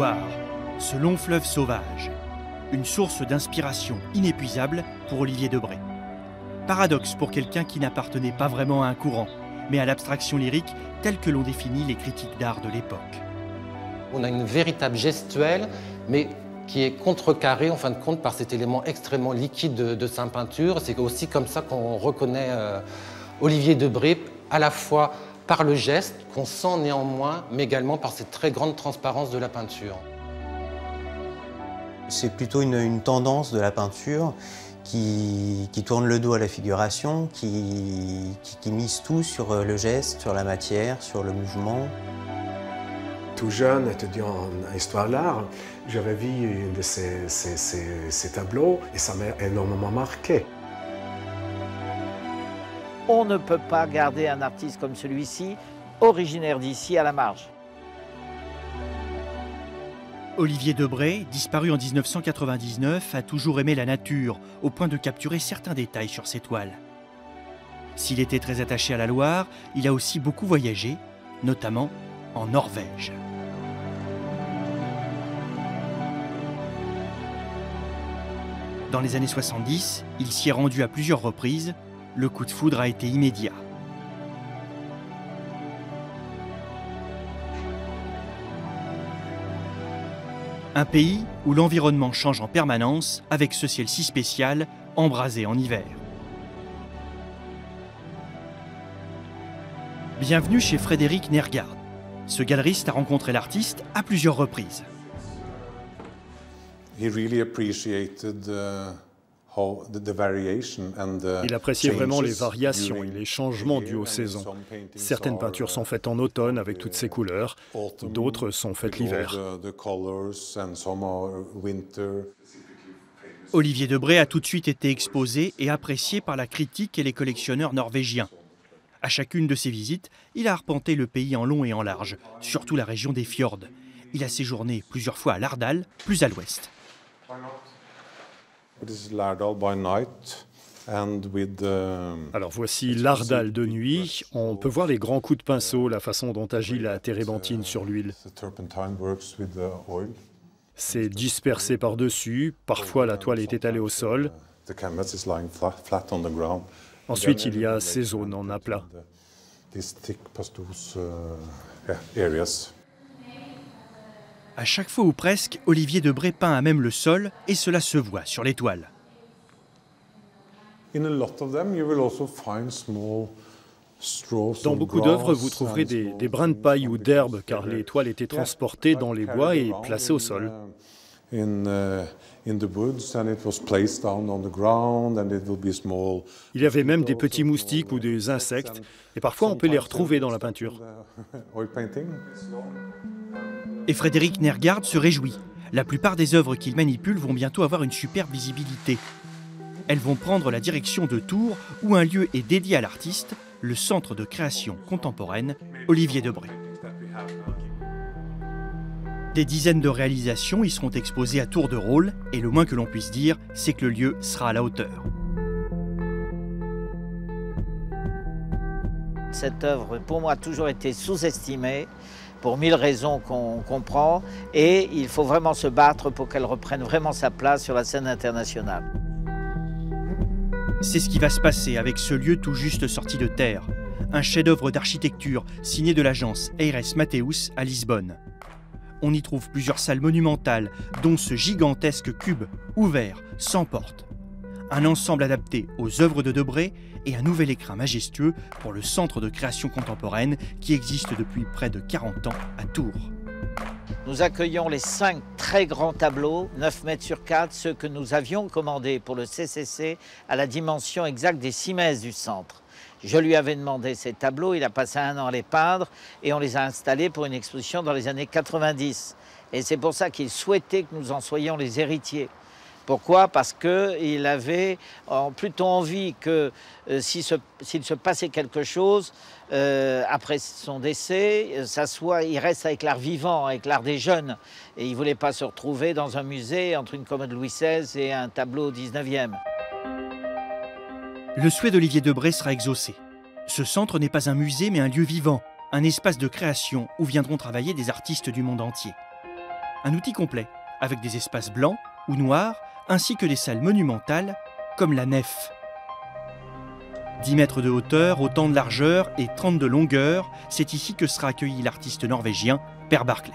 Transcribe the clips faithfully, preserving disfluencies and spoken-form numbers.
Loire, ce long fleuve sauvage, une source d'inspiration inépuisable pour Olivier Debré. Paradoxe pour quelqu'un qui n'appartenait pas vraiment à un courant, mais à l'abstraction lyrique telle que l'ont définie les critiques d'art de l'époque. On a une véritable gestuelle, mais qui est contrecarrée en fin de compte par cet élément extrêmement liquide de, de sa peinture. C'est aussi comme ça qu'on reconnaît euh, Olivier Debré, à la fois par le geste, qu'on sent néanmoins, mais également par cette très grande transparence de la peinture. C'est plutôt une, une tendance de la peinture qui, qui tourne le dos à la figuration, qui, qui, qui mise tout sur le geste, sur la matière, sur le mouvement. Tout jeune, étudiant en histoire de l'art, j'avais vu un de ces, ces, ces, ces tableaux et ça m'a énormément marqué. On ne peut pas garder un artiste comme celui-ci, originaire d'ici, à la marge. Olivier Debré, disparu en mille neuf cent quatre-vingt-dix-neuf, a toujours aimé la nature, au point de capturer certains détails sur ses toiles. S'il était très attaché à la Loire, il a aussi beaucoup voyagé, notamment en Norvège. Dans les années soixante-dix, il s'y est rendu à plusieurs reprises. Le coup de foudre a été immédiat. Un pays où l'environnement change en permanence avec ce ciel si spécial, embrasé en hiver. Bienvenue chez Frédéric Nergard. Ce galeriste a rencontré l'artiste à plusieurs reprises. He really appreciated, uh... Il appréciait vraiment les variations et les changements dus aux saisons. Certaines peintures sont faites en automne avec toutes ces couleurs, d'autres sont faites l'hiver. Olivier Debré a tout de suite été exposé et apprécié par la critique et les collectionneurs norvégiens. À chacune de ses visites, il a arpenté le pays en long et en large, surtout la région des fjords. Il a séjourné plusieurs fois à Lardal, plus à l'ouest. Alors voici Lardal de nuit. On peut voir les grands coups de pinceau, la façon dont agit la térébenthine sur l'huile. C'est dispersé par-dessus, parfois la toile est étalée au sol. Ensuite, il y a ces zones en aplat. À chaque fois ou presque, Olivier Debré peint à même le sol et cela se voit sur les toiles. Dans beaucoup d'œuvres, vous trouverez des, des brins de paille ou d'herbe car les toiles étaient transportées dans les bois et placées au sol. Il y avait même des petits moustiques ou des insectes et parfois on peut les retrouver dans la peinture. Et Frédéric Nergard se réjouit. La plupart des œuvres qu'il manipule vont bientôt avoir une superbe visibilité. Elles vont prendre la direction de Tours, où un lieu est dédié à l'artiste, le Centre de création contemporaine Olivier Debré. Des dizaines de réalisations y seront exposées à tour de rôle, et le moins que l'on puisse dire, c'est que le lieu sera à la hauteur. Cette œuvre, pour moi, a toujours été sous-estimée, pour mille raisons qu'on comprend, et il faut vraiment se battre pour qu'elle reprenne vraiment sa place sur la scène internationale. C'est ce qui va se passer avec ce lieu tout juste sorti de terre. Un chef-d'œuvre d'architecture signé de l'agence Eires Mateus à Lisbonne. On y trouve plusieurs salles monumentales, dont ce gigantesque cube, ouvert, sans porte. Un ensemble adapté aux œuvres de Debré et un nouvel écrin majestueux pour le Centre de création contemporaine qui existe depuis près de quarante ans à Tours. Nous accueillons les cinq très grands tableaux, neuf mètres sur quatre, ceux que nous avions commandés pour le C C C à la dimension exacte des six mètres du centre. Je lui avais demandé ces tableaux, il a passé un an à les peindre et on les a installés pour une exposition dans les années quatre-vingt-dix. Et c'est pour ça qu'il souhaitait que nous en soyons les héritiers. Pourquoi? Parce qu'il avait plutôt envie que euh, s'il se, s'il se passait quelque chose euh, après son décès, ça soit, il reste avec l'art vivant, avec l'art des jeunes. Et il ne voulait pas se retrouver dans un musée entre une commode Louis seize et un tableau dix-neuvième. Le souhait d'Olivier Debré sera exaucé. Ce centre n'est pas un musée mais un lieu vivant, un espace de création où viendront travailler des artistes du monde entier. Un outil complet, avec des espaces blancs ou noirs, ainsi que des salles monumentales, comme la nef. dix mètres de hauteur, autant de largeur et trente de longueur, c'est ici que sera accueilli l'artiste norvégien Per Barclay.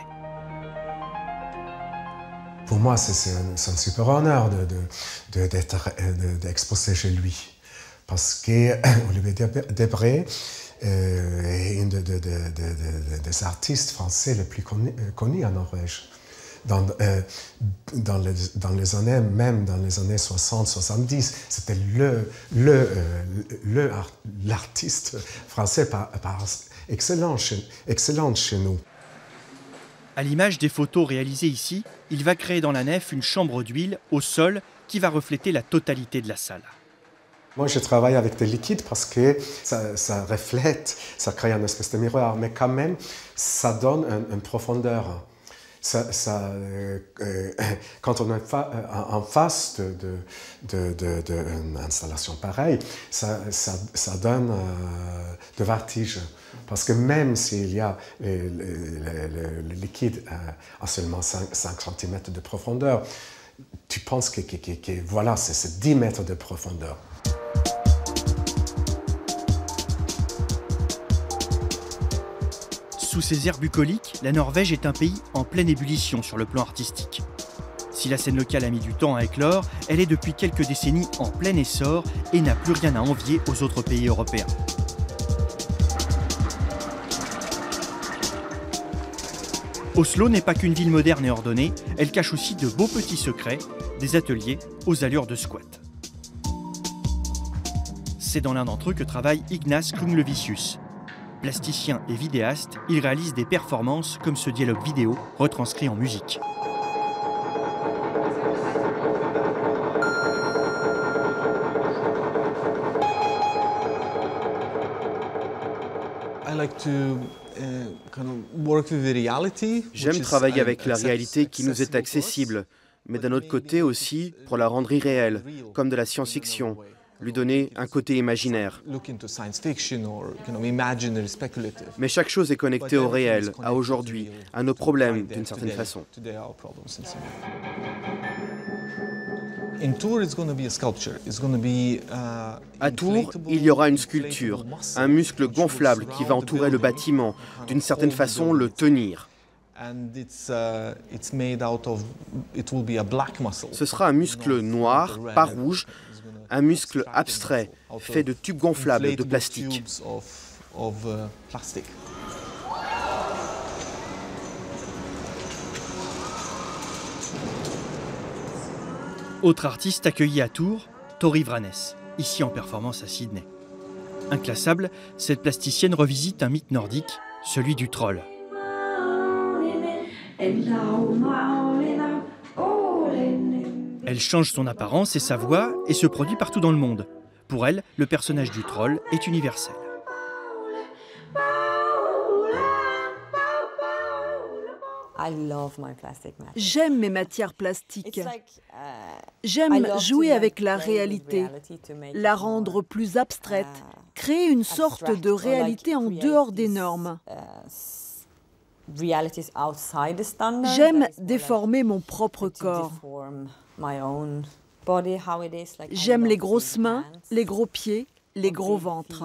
Pour moi, c'est un, un super honneur d'être de, de, exposé chez lui. Parce que Olivier Debré euh, est un de, de, de, de, des artistes français les plus connus, connus en Norvège. Dans, euh, dans, les, dans les années, même dans les années soixante soixante-dix, c'était le, le, euh, le, l'artiste français par, par excellent, chez, excellent chez nous. À l'image des photos réalisées ici, il va créer dans la nef une chambre d'huile au sol qui va refléter la totalité de la salle. Moi, je travaille avec des liquides parce que ça, ça reflète, ça crée une espèce de miroir, mais quand même, ça donne une, une profondeur. Ça, ça, euh, euh, quand on est fa en face d'une de, de, de, de, installation pareille, ça, ça, ça donne euh, de vertige. Parce que même s'il y a le, le, le, le liquide à seulement cinq centimètres de profondeur, tu penses que, que, que, que voilà, c'est dix mètres de profondeur. Sous ses airs bucoliques, la Norvège est un pays en pleine ébullition sur le plan artistique. Si la scène locale a mis du temps à éclore, elle est depuis quelques décennies en plein essor et n'a plus rien à envier aux autres pays européens. Oslo n'est pas qu'une ville moderne et ordonnée, elle cache aussi de beaux petits secrets, des ateliers aux allures de squat. C'est dans l'un d'entre eux que travaille Ignace Klunglevicius. Plasticien et vidéaste, il réalise des performances comme ce dialogue vidéo retranscrit en musique. J'aime travailler avec la réalité qui nous est accessible, mais d'un autre côté aussi pour la rendre irréelle, comme de la science-fiction, lui donner un côté imaginaire. Mais chaque chose est connectée au réel, à aujourd'hui, à nos problèmes d'une certaine façon. À Tours, il y aura une sculpture, un muscle gonflable qui va entourer le bâtiment, d'une certaine façon le tenir. Ce sera un muscle noir, pas rouge, un muscle abstrait, fait de tubes gonflables de plastique. Autre artiste accueilli à Tours, Tori Vranes, ici en performance à Sydney. Inclassable, cette plasticienne revisite un mythe nordique, celui du troll. Elle change son apparence et sa voix et se produit partout dans le monde. Pour elle, le personnage du troll est universel. J'aime mes matières plastiques. J'aime jouer avec la réalité, la rendre plus abstraite, créer une sorte de réalité en dehors des normes. J'aime déformer mon propre corps. J'aime les grosses mains, les gros pieds, les gros ventres.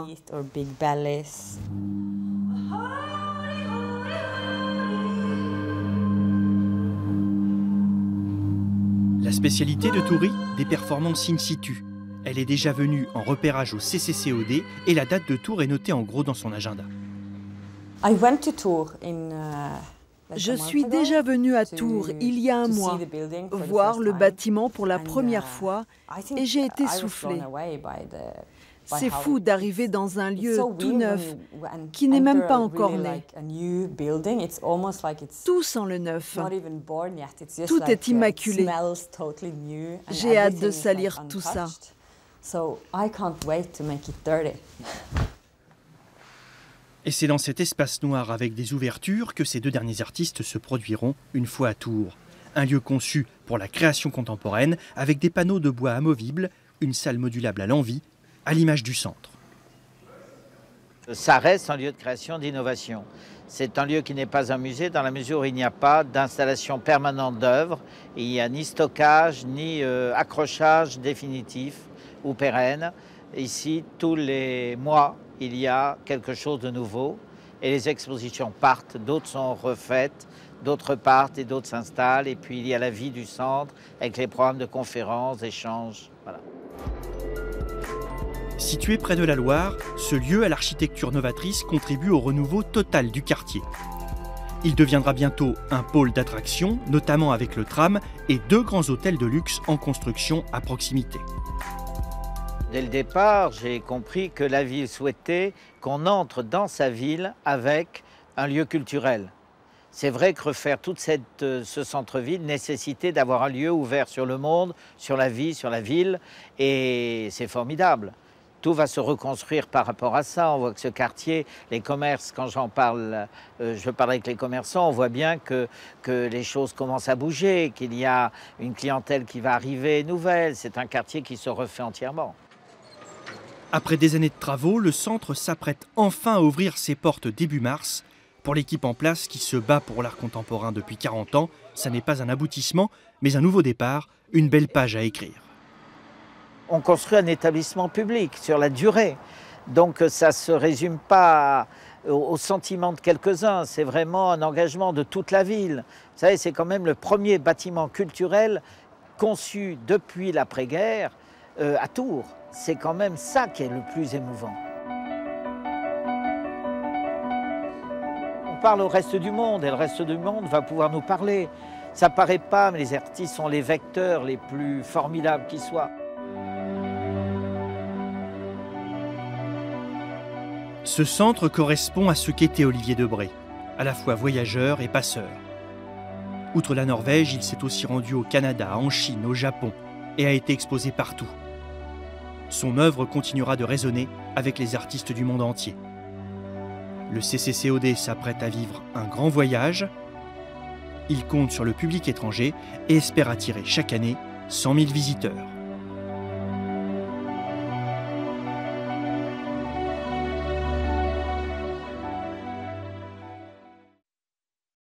La spécialité de Tori, des performances in situ. Elle est déjà venue en repérage au C C C O D et la date de Tours est notée en gros dans son agenda. Je suis déjà venue à Tours il y a un mois, voir le bâtiment pour la première fois et j'ai été soufflée. C'est fou d'arriver dans un lieu tout neuf, qui n'est même pas encore né. Tout sent le neuf. Tout est immaculé. J'ai hâte de salir tout ça. Et c'est dans cet espace noir avec des ouvertures que ces deux derniers artistes se produiront une fois à Tours. Un lieu conçu pour la création contemporaine avec des panneaux de bois amovibles, une salle modulable à l'envie, à l'image du centre. Ça reste un lieu de création, d'innovation. C'est un lieu qui n'est pas un musée dans la mesure où il n'y a pas d'installation permanente d'œuvres. Il n'y a ni stockage, ni euh, accrochage définitif ou pérenne. Ici, tous les mois, il y a quelque chose de nouveau et les expositions partent, d'autres sont refaites, d'autres partent et d'autres s'installent. Et puis il y a la vie du centre avec les programmes de conférences, d'échanges. Voilà. Situé près de la Loire, ce lieu à l'architecture novatrice contribue au renouveau total du quartier. Il deviendra bientôt un pôle d'attraction, notamment avec le tram et deux grands hôtels de luxe en construction à proximité. Dès le départ, j'ai compris que la ville souhaitait qu'on entre dans sa ville avec un lieu culturel. C'est vrai que refaire tout cette, ce centre-ville nécessitait d'avoir un lieu ouvert sur le monde, sur la vie, sur la ville, et c'est formidable. Tout va se reconstruire par rapport à ça. On voit que ce quartier, les commerces, quand j'en parle, euh, je parle avec les commerçants, on voit bien que, que les choses commencent à bouger, qu'il y a une clientèle qui va arriver nouvelle. C'est un quartier qui se refait entièrement. Après des années de travaux, le centre s'apprête enfin à ouvrir ses portes début mars. Pour l'équipe en place qui se bat pour l'art contemporain depuis quarante ans, ça n'est pas un aboutissement, mais un nouveau départ, une belle page à écrire. On construit un établissement public sur la durée. Donc ça ne se résume pas au sentiment de quelques-uns, c'est vraiment un engagement de toute la ville. Vous savez, c'est quand même le premier bâtiment culturel conçu depuis l'après-guerre euh, à Tours. C'est quand même ça qui est le plus émouvant. On parle au reste du monde et le reste du monde va pouvoir nous parler. Ça ne paraît pas, mais les artistes sont les vecteurs les plus formidables qui soient. Ce centre correspond à ce qu'était Olivier Debré, à la fois voyageur et passeur. Outre la Norvège, il s'est aussi rendu au Canada, en Chine, au Japon, et a été exposé partout. Son œuvre continuera de résonner avec les artistes du monde entier. Le C C C O D s'apprête à vivre un grand voyage. Il compte sur le public étranger et espère attirer chaque année cent mille visiteurs.